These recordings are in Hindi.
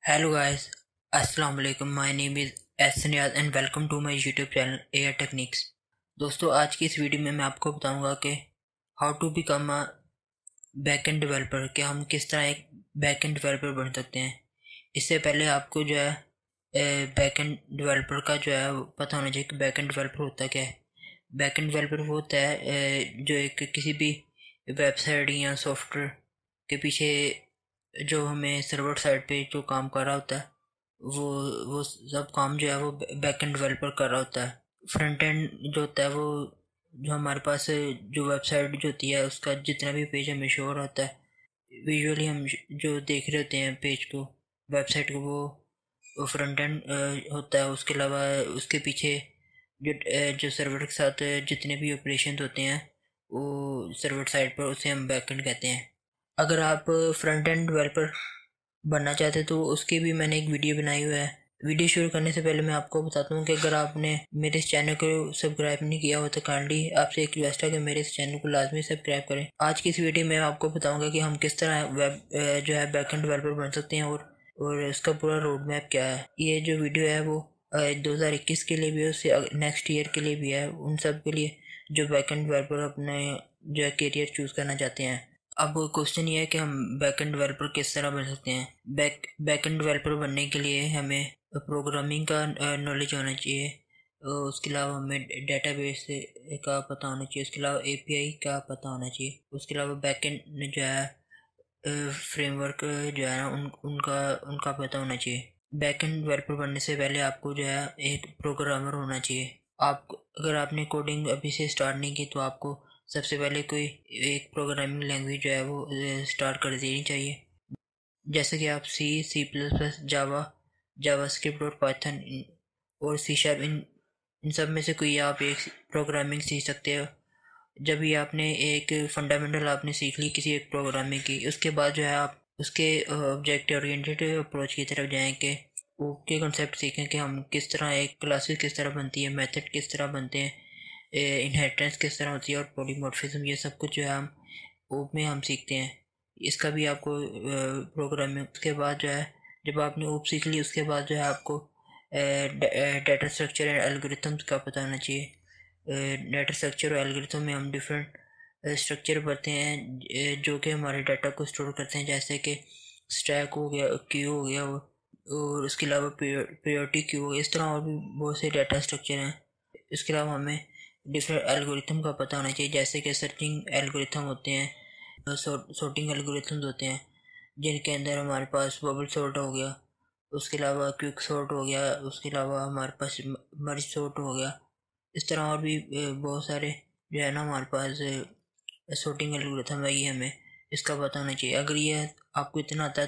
हेलो गाइस, अस्सलाम वालेकुम। My name is S Niyaz and welcome to my YouTube channel AI techniques. दोस्तों, आज की इस वीडियो में मैं आपको बताऊंगा कि how to become a backend developer, कि हम किस तरह एक बैकएंड डेवलपर बन सकते हैं। इससे पहले आपको जो है बैकएंड डेवलपर का जो है वो पता होना चाहिए कि बैकएंड डेवलपर होता क्या है। बैकएंड डेवलपर वो होता है जो एक किसी भी वेबसाइट या सॉफ्टवेयर के पीछे जो हमें सर्वर साइड पे जो काम कर रहा होता है, वो वो सब काम जो है वो बैकएंड डेवलपर कर रहा होता है। फ्रंट एंड जो होता है वो जो हमारे पास जो वेबसाइट जो होती है उसका जितना भी पेज हमें शो हो रहा होता है, विजुअली हम जो देख रहे होते हैं पेज को, वेबसाइट को, वो फ्रंट एंड होता है। उसके अलावा उसके पीछे जो सर्वर के साथ जितने भी ऑपरेशन होते हैं वो सर्वर साइड पर, उसे हम बैकएंड कहते हैं। अगर आप फ्रंट एंड डेवलपर बनना चाहते हैं तो उसकी भी मैंने एक वीडियो बनाई हुई है। वीडियो शुरू करने से पहले मैं आपको बताता हूँ कि अगर आपने मेरे इस चैनल को सब्सक्राइब नहीं किया हो तो काइंडली आपसे एक रिक्वेस्ट है कि मेरे इस चैनल को लाजमी सब्सक्राइब करें। आज की इस वीडियो में मैं आपको बताऊंगा कि हम किस तरह वेब जो है बैकएंड डेवलपर बन सकते हैं और इसका पूरा रोड मैप क्या है। ये जो वीडियो है वो 2021 के लिए भी है, उससे नेक्स्ट ईयर के लिए भी है, उन सब के लिए जो बैकएंड डेवलपर अपने जो है करियर चूज़ करना चाहते हैं। अब क्वेश्चन ये है कि हम बैकएंड डेवलपर किस तरह बन सकते हैं। बैकएंड डेवलपर बनने के लिए हमें प्रोग्रामिंग का नॉलेज होना चाहिए। उसके अलावा हमें डेटाबेस का पता होना चाहिए। उसके अलावा एपीआई का पता होना चाहिए। उसके अलावा बैकएंड जो है फ्रेमवर्क जो है ना उनका उनका पता होना चाहिए। बैकएंड डेवलपर बनने से पहले आपको जो है एक प्रोग्रामर होना चाहिए। आप अगर आपने कोडिंग अभी से स्टार्ट नहीं की तो आपको सबसे पहले कोई एक प्रोग्रामिंग लैंग्वेज जो है वो स्टार्ट कर देनी चाहिए। जैसे कि आप C plus plus, JavaScript और पाइथन और सी शार्प, इन सब में से कोई आप एक प्रोग्रामिंग सीख सकते हो। जब भी आपने एक फंडामेंटल आपने सीख ली किसी एक प्रोग्रामिंग की, उसके बाद जो है आप उसके ऑब्जेक्ट ओरिएंटेड अप्रोच की तरफ जाएं कि वो के कंसेप्ट सीखें कि हम किस तरह एक क्लासेस किस तरह बनती है, मेथड किस तरह बनते हैं, इनहेरिटेंस किस तरह होती है और पॉलीमॉर्फिज्म, ये सब कुछ जो है हम ओप में हम सीखते हैं। इसका भी आपको प्रोग्रामिंग, उसके बाद जो है जब आपने ओप सीख ली उसके बाद जो है आपको डाटा स्ट्रक्चर एंड एल्गोरिथम्स का पता होना चाहिए। डाटा स्ट्रक्चर और एल्गोरिथम में हम डिफरेंट स्ट्रक्चर पढ़ते हैं जो कि हमारे डाटा को स्टोर करते हैं, जैसे कि स्टैक हो गया, क्यू हो गया, और उसके अलावा प्रायोरिटी क्यू हो गया। इस तरह और भी बहुत से डाटा स्ट्रक्चर हैं। इसके अलावा हमें डिफरेंट एल्गोरिथम का पता होना चाहिए, जैसे कि सर्चिंग एल्गोरिथम होते हैं, सॉर्टिंग एल्गोरिथम्स होते हैं, जिनके अंदर हमारे पास बबल सॉर्ट हो गया, उसके अलावा क्विक सॉर्ट हो गया, उसके अलावा हमारे पास मर्ज सॉर्ट हो गया। इस तरह और भी बहुत सारे जो है ना हमारे पास सॉर्टिंग एल्गोरिथम है, ये हमें इसका पता होना चाहिए। अगर ये आपको इतना आता है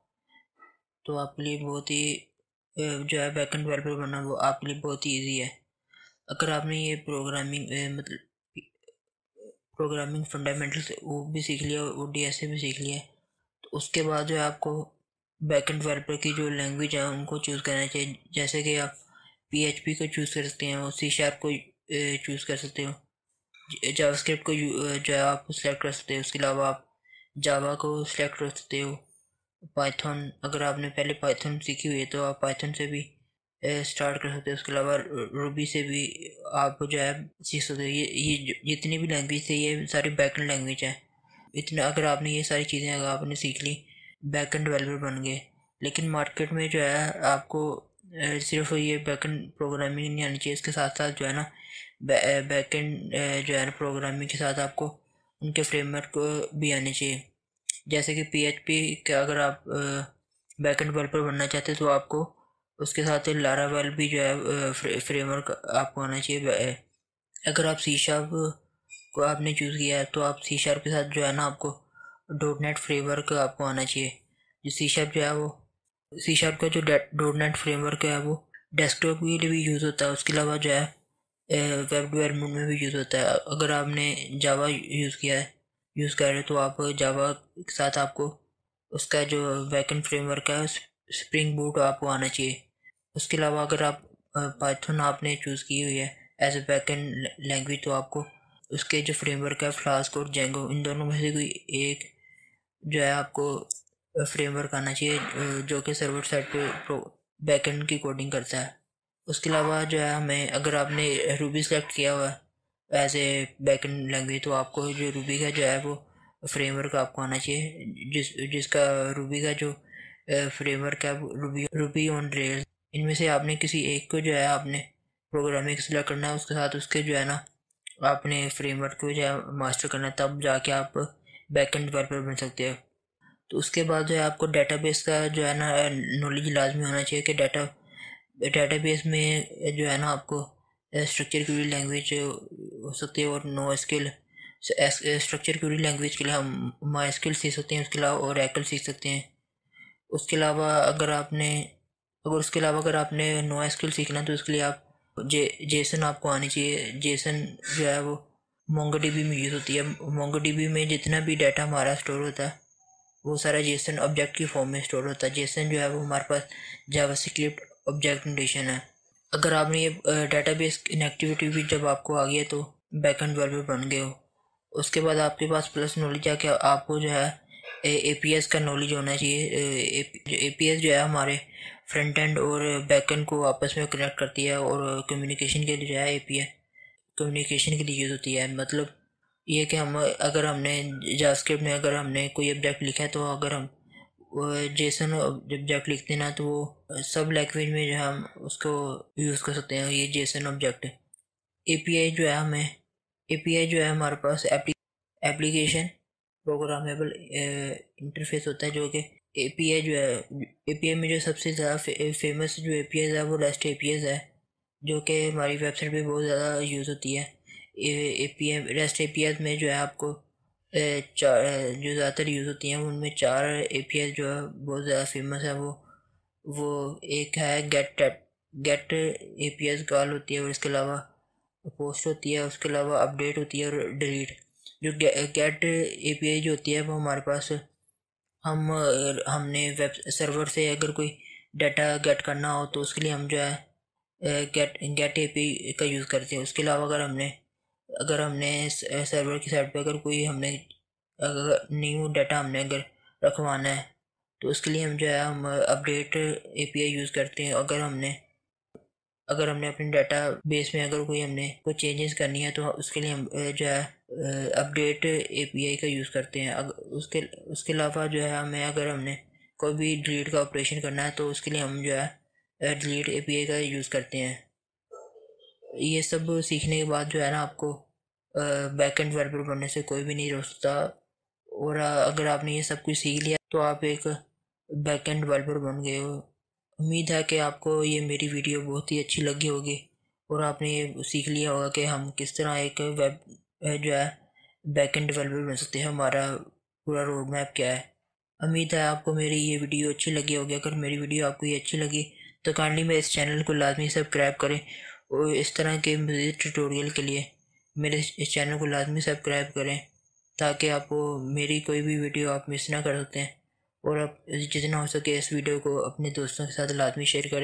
तो आपके लिए बहुत ही जो है बैकएंड डेवलपर बनना वो आपके लिए बहुत ही ईजी है। अगर आपने ये मतलब प्रोग्रामिंग फंडामेंटल्स वो भी सीख लिया और डीएसए भी सीख लिया, तो उसके बाद जो है आपको बैकएंड डेवलपर की जो लैंग्वेज है उनको चूज़ करना चाहिए। जैसे कि आप पीएचपी को चूज़ कर सकते हैं और सी शार्प को चूज़ कर सकते हो। जावास्क्रिप्ट को जो है आप सेलेक्ट कर सकते हो। उसके अलावा आप जावा को सेलेक्ट कर सकते हो। पाइथन, अगर आपने पहले पाइथन सीखी हुई है तो आप पाइथन से भी स्टार्ट कर सकते हो। उसके अलावा रूबी से भी आप जो है सीख सकते हो। ये जितनी भी लैंग्वेज है ये सारी बैकएंड लैंग्वेज है। इतना अगर आपने ये सारी चीज़ें अगर आपने सीख ली, बैकएंड डेवलपर बन गए। लेकिन मार्केट में जो है आपको सिर्फ ये बैकएंड प्रोग्रामिंग नहीं आनी चाहिए, इसके साथ साथ जो है ना बैकएंड जो है ना प्रोग्रामिंग के साथ आपको उनके फ्रेमवर्क भी आने चाहिए। जैसे कि पीएचपी का अगर आप बैकएंड डेवलपर बनना चाहते हैं तो आपको उसके साथ लारावेल भी जो है फ्रेमवर्क आपको आना चाहिए। अगर आप सी शार्प को आपने चूज़ किया है तो आप सी शार्प के साथ जो है ना आपको डॉट नेट फ्रेमवर्क आपको आना चाहिए। जो सी शार्प जो है वो सी शार्प का जो डॉट नेट फ्रेमवर्क है वो डेस्कटॉप के लिए भी यूज़ होता है। उसके अलावा जो है वेब डेवलपमेंट में भी यूज़ होता है। अगर आपने जावा यूज़ कर रहे हो तो आप जावा के साथ आपको उसका जो बैकएंड फ्रेमवर्क है स्प्रिंग बूट आपको आना चाहिए। उसके अलावा अगर आप पाइथन आपने चूज़ की हुई है एज ए बैकएंड लैंग्वेज तो आपको उसके जो फ्रेमवर्क है फ्लास्क और जेंगो, इन दोनों में से कोई एक जो है आपको फ्रेमवर्क आना चाहिए जो कि सर्वर साइड पे बैकएंड की कोडिंग करता है। उसके अलावा जो है हमें, अगर आपने रूबी सेलेक्ट किया हुआ है एज ए बैकएंड लैंग्वेज, तो आपको जो रूबी का जो है वो फ्रेमवर्क आपको आना चाहिए, जिसका रूबी का जो फ्रेमवर्क है रूबी ऑन रेल्स। इनमें से आपने किसी एक को जो है आपने प्रोग्रामिंग सेलेक्ट करना है, उसके साथ उसके जो है ना आपने फ्रेमवर्क को जो है मास्टर करना है, तब जाके आप बैकएंड डेवलपर बन सकते हो। तो उसके बाद जो है आपको डेटाबेस का जो है ना नॉलेज लाजमी होना चाहिए कि डेटाबेस में जो है ना आपको स्ट्रक्चर क्वेरी लैंग्वेज हो सकती है, और no SQL. Structure query language के लिए हम माई सीख सकते हैं, उसके अलावा ओरेकल सीख सकते हैं। उसके अलावा अगर आपने नो एसक्यूएल सीखना है तो उसके लिए आप जेसन आपको आनी चाहिए। जेसन जो है वो मोंगोडीबी में यूज़ होती है। मोंगोडीबी में जितना भी डाटा हमारा स्टोर होता है वो सारा जेसन ऑब्जेक्ट की फॉर्म में स्टोर होता है। जेसन जो है वो हमारे पास जावास्क्रिप्ट ऑब्जेक्ट नोटेशन है। अगर आपने ये डाटाबेस कनेक्टिविटी भी जब आपको आ गई है तो बैकएंड डेवलपर बन गए हो। उसके बाद आपके पास प्लस नॉलेज है कि आपको जो है एपीएस का नॉलेज होना चाहिए। एपीएस जो है हमारे फ्रंट एंड और बैक एंड को आपस में कनेक्ट करती है, और कम्युनिकेशन के लिए जो है एपीआई कम्युनिकेशन के लिए यूज़ होती है। मतलब ये कि हम, अगर हमने जावास्क्रिप्ट में अगर हमने कोई ऑब्जेक्ट लिखा है, तो अगर हम जेसन ऑब्जेक्ट लिखते हैं ना, तो वो सब लैंग्वेज में जो है हम उसको यूज़ कर सकते हैं, ये जेसन ऑब्जेक्ट। एपीआई जो है हमारे पास एप्लीकेशन प्रोग्रामेबल इंटरफेस होता है, जो कि एपीआई जो है एपीआई में जो सबसे ज़्यादा फेमस जो एपीआई है वो रेस्ट एपीआई है, जो कि हमारी वेबसाइट पे बहुत ज़्यादा यूज़ होती है। एपीआई रेस्ट एपीआई में जो है आपको चार जो ज़्यादातर यूज़ होती हैं उनमें 4 एपीआई जो है बहुत ज़्यादा फेमस है। वो एक है गेट एपीआई कॉल होती है, और इसके अलावा पोस्ट होती है, उसके अलावा अपडेट होती है, और डिलीट। जो गेट एपीआई जो होती है वो हमारे पास, हमने वेब सर्वर से अगर कोई डाटा गेट करना हो तो उसके लिए हम जो है गेट एपीआई का यूज़ करते हैं। उसके अलावा अगर हमने सर्वर की साइड पे अगर कोई हमने अगर न्यू डाटा हमने अगर रखवाना है तो उसके लिए हम जो है हम अपडेट एपीआई यूज़ करते हैं। अगर हमने अपने डाटा बेस में अगर हमने कोई चेंजेस करनी है तो उसके लिए हम जो है अपडेट एपीआई का यूज़ करते हैं। उसके अलावा जो है हमने कोई भी डिलीट का ऑपरेशन करना है तो उसके लिए हम जो है डिलीट एपीआई का यूज़ करते हैं। ये सब सीखने के बाद जो है ना आपको बैकएंड डेवलपर बनने से कोई भी नहीं रोक सकता। और अगर आपने ये सब कुछ सीख लिया तो आप एक बैकएंड डेवलपर बन गए हो। उम्मीद है कि आपको ये मेरी वीडियो बहुत ही अच्छी लगी होगी, और आपने ये सीख लिया होगा कि हम किस तरह एक वेब जो है बैकएंड डेवलपर बन सकते हैं, हमारा पूरा रोड मैप क्या है। उम्मीद है आपको मेरी ये वीडियो अच्छी लगी होगी। अगर मेरी वीडियो आपको ये अच्छी लगी तो काइंडली मेरे इस चैनल को लाजमी सब्सक्राइब करें, और इस तरह के मज़ीद ट्यूटोरियल के लिए मेरे इस चैनल को लाजमी सब्सक्राइब करें, ताकि आपको मेरी कोई भी वीडियो आप मिस ना कर सकते हैं। और आप जितना हो सके इस वीडियो को अपने दोस्तों के साथ लाजमी शेयर करें,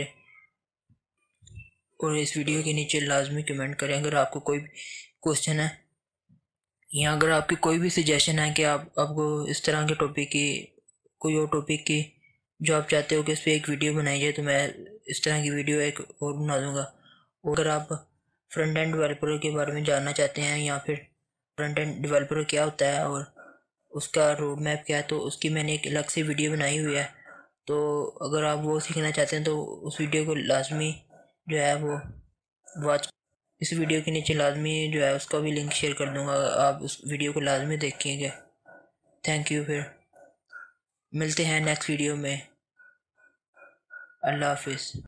और इस वीडियो के नीचे लाजमी कमेंट करें अगर आपको कोई क्वेश्चन है, या अगर आपकी कोई भी सजेशन है कि आपको इस तरह के टॉपिक की, कोई और टॉपिक की जो आप चाहते हो कि इस पर एक वीडियो बनाई जाए, तो मैं इस तरह की वीडियो एक और बना दूँगा। अगर आप फ्रंट एंड डेवलपर के बारे में जानना चाहते हैं, या फिर फ्रंट एंड डेवलपर क्या होता है और उसका रोड मैप क्या है, तो उसकी मैंने एक अलग से वीडियो बनाई हुई है। तो अगर आप वो सीखना चाहते हैं तो उस वीडियो को लाजमी जो है वो वॉच, इस वीडियो के नीचे लाजमी जो है उसका भी लिंक शेयर कर दूंगा, आप उस वीडियो को लाजमी देखिएगा। Thank you. फिर मिलते हैं नेक्स्ट वीडियो में। अल्लाह हाफिज़।